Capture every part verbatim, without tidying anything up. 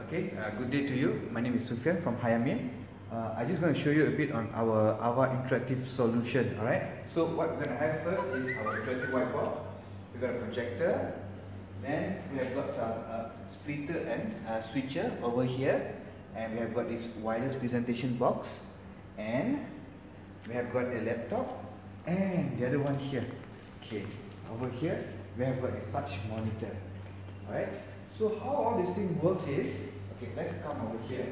Okay, uh, good day to you. My name is Sufyan from Hayamin. Uh, I'm just going to show you a bit on our Ava interactive solution. Alright, so what we're going to have first is our interactive whiteboard. We've got a projector. Then we have got some uh, splitter and uh, switcher over here. And we have got this wireless presentation box. And we have got a laptop. And the other one here. Okay, over here we have got this touch monitor. Alright. So how all this thing works is, okay, let's come over here.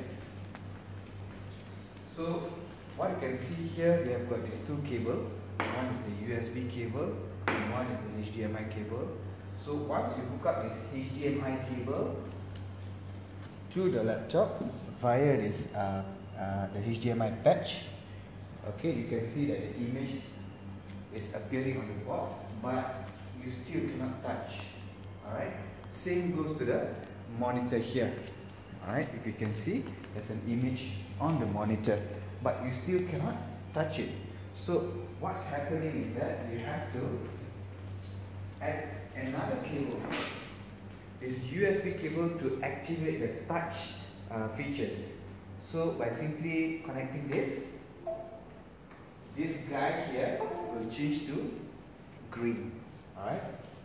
So what you can see here, we have got these two cables. One is the U S B cable and one is the H D M I cable. So once you hook up this H D M I cable to the laptop via this uh, uh, the H D M I patch, okay, you can see that the image is appearing on the board, but you still cannot touch. Alright. Same goes to the monitor here. Alright, if you can see, there's an image on the monitor, but you still cannot touch it. So what's happening is that you have to add another cable, this U S B cable, to activate the touch uh, features. So by simply connecting this, this guy here will change to green. Alright.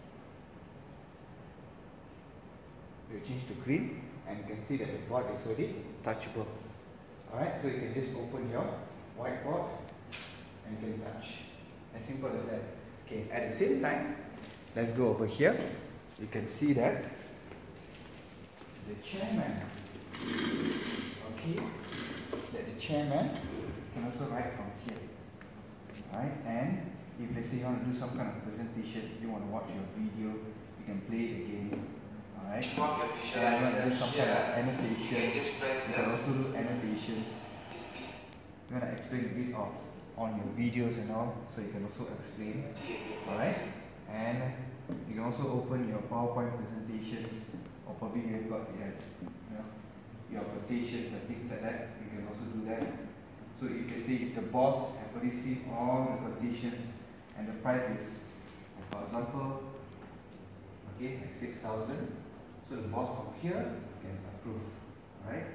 You change to green, and you can see that the board is already touchable. Alright, so you can just open your whiteboard and you can touch. As simple as that. Okay, at the same time, let's go over here. You can see that the chairman, okay, that the chairman can also write from here. Alright, and if let's say you want to do some kind of presentation, you want to watch your video, you can play the game. Alright, and you want to do some kind of annotations, you can also do annotations. You want to explain a bit of on your videos and all, so you can also explain. Alright, and you can also open your PowerPoint presentations, or probably you've got your, you know, your quotations and things like that. You can also do that. So if you see, if the boss have already seen all the quotations and the price is, for example, okay, like six thousand. So the boss from here can approve, right?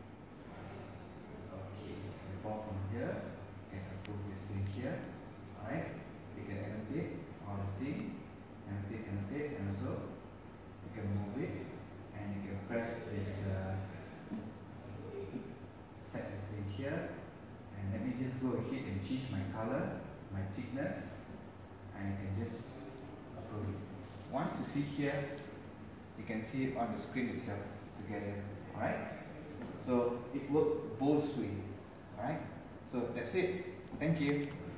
Okay, the boss from here can approve this thing here, alright? You can annotate all this thing, annotate, annotate, and also you can move it, and you can press this, uh, set this thing here, and let me just go ahead and change my color, my thickness, and you can just approve it. Once you see here, you can see it on the screen itself together. Alright, so it works both ways. Alright, so that's it. Thank you.